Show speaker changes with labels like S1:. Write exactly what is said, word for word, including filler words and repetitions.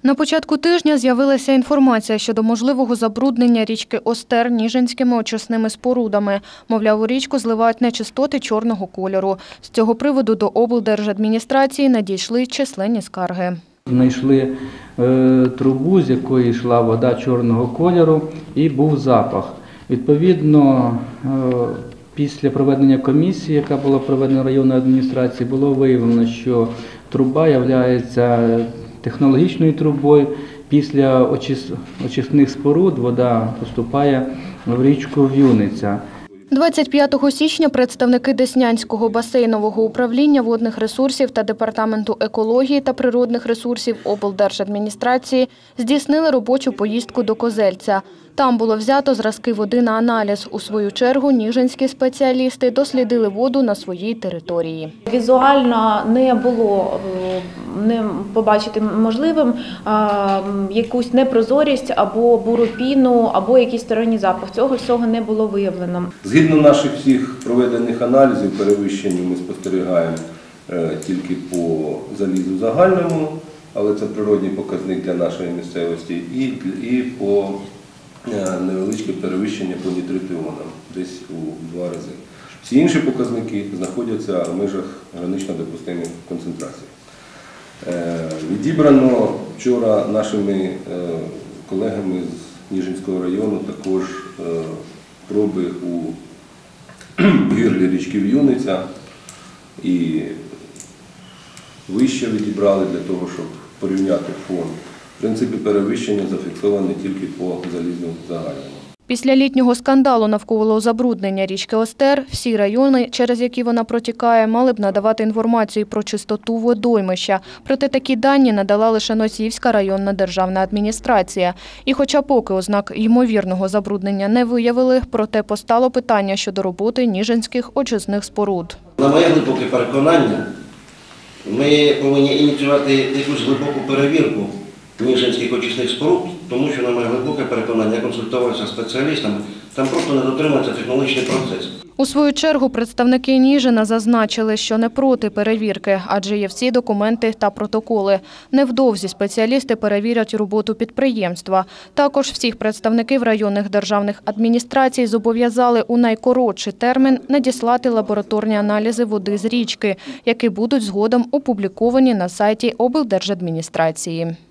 S1: На початку тижня з'явилася інформація щодо можливого забруднення річки Остер ніжинськими очисними спорудами. Мовляв, у річку зливають нечистоти чорного кольору. З цього приводу до облдержадміністрації надійшли численні скарги.
S2: Знайшли е, трубу, з якої йшла вода чорного кольору, і був запах. Відповідно, е, після проведення комісії, яка була проведена районною адміністрацією, було виявлено, що труба є технологічною трубою. Після очис... очисних споруд вода поступає в річку В'юниця.
S1: двадцять п'ятого січня представники Деснянського басейнового управління водних ресурсів та Департаменту екології та природних ресурсів облдержадміністрації здійснили робочу поїздку до Козельця. Там було взято зразки води на аналіз. У свою чергу ніжинські спеціалісти дослідили воду на своїй території.
S3: Візуально не було не побачити можливим а, якусь непрозорість або буру піну, або якийсь сторонній запах. Цього всього не було виявлено.
S4: Згідно наших всіх проведених аналізів, перевищення ми спостерігаємо е, тільки по залізу загальному, але це природній показник для нашої місцевості, і, і по невеличке перевищення по нітритіонам, десь у два рази. Всі інші показники знаходяться в межах гранично допустимих концентрацій. Відібрано вчора нашими колегами з Ніжинського району також проби у гирлі річки В'юниця і вище відібрали для того, щоб порівняти фон. В принципі, перевищення зафіксоване тільки по залізу загальному.
S1: Після літнього скандалу навколо забруднення річки Остер всі райони, через які вона протікає, мали б надавати інформацію про чистоту водоймища. Проте такі дані надала лише Носівська районна державна адміністрація. І хоча поки ознак ймовірного забруднення не виявили, проте постало питання щодо роботи ніжинських очисних споруд.
S5: На моє глибоке переконання, ми повинні ініціювати якусь глибоку перевірку ніжинських очисних споруд, тому що, на моє глибоке переконання, я консультувався з спеціалістами, там просто не дотримується технологічний процес.
S1: У свою чергу представники Ніжина зазначили, що не проти перевірки, адже є всі документи та протоколи. Невдовзі спеціалісти перевірять роботу підприємства. Також всіх представників районних державних адміністрацій зобов'язали у найкоротший термін надіслати лабораторні аналізи води з річки, які будуть згодом опубліковані на сайті облдержадміністрації.